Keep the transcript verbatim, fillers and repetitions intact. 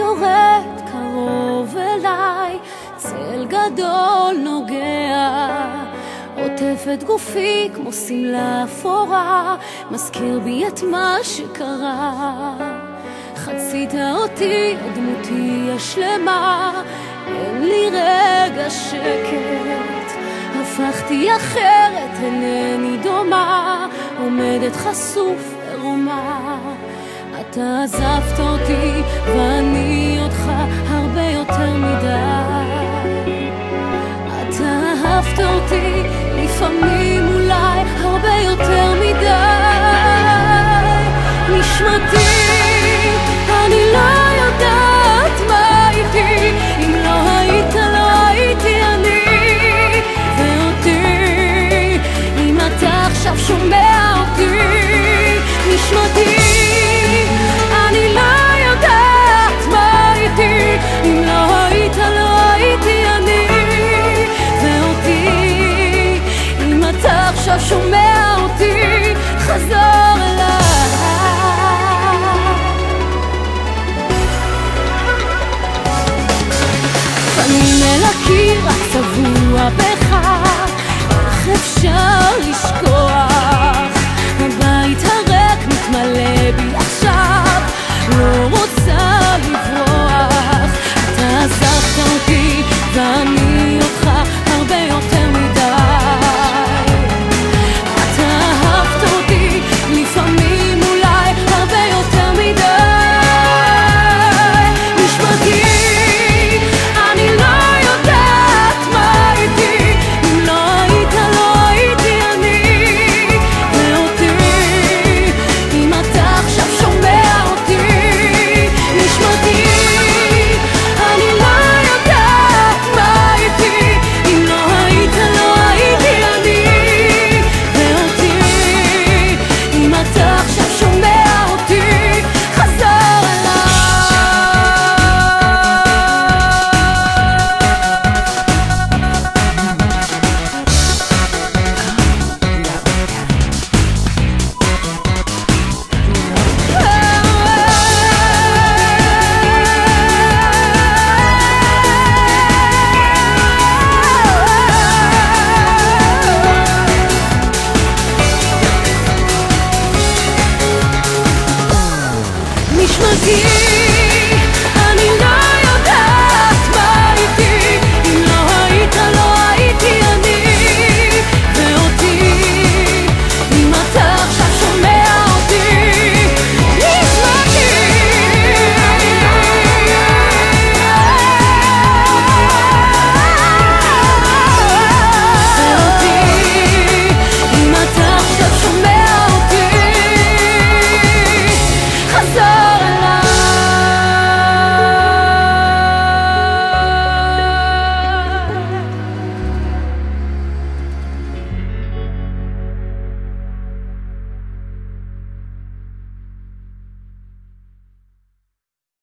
יורד קרוב אליי, צל גדול נוגע, עוטף את גופי כמו סמלה אפורה, מזכיר בי את מה שקרה. חצית אותי, דמותי השלמה, אין לי רגע שקט, הפכתי אחרת, אינני דומה, עומדת חשוף ערומה. אתה עזבת אותי ואני אותך הרבה יותר מדי, אתה אהבת אותי לפעמים אולי הרבה יותר מדי. נשמתי, אני לא יודעת מה הייתי אם לא היית, לא הייתי אני. ואותי, אם אתה עכשיו שומע אותי, נשמתי, אני לא יודעת מה הייתי אם לא היית, לא הייתי אני. ואותי, אם אתה עכשיו שומע אותי, חזור אליי. פנים אל הקיר, רק צבוע בך, איך אפשר לשכוח? הבית הריק מתמלא בי עכשיו, לא רוצה לברוח. אתה עזבת אותי ואני אותך הרבה יותר מדי, אתה אהבת אותי לפעמים אולי הרבה יותר מדי. נשמתי, אני לא יודעת מה הייתי אם לא היית, לא הייתי אני. ואותי, אם אתה עכשיו שומע אותי, נשמתי, אני לא יודעת מה הייתי אם לא היית, לא הייתי אני. ואותי, אם אתה עכשיו שומע אותי, חזור אליי. נשמתי,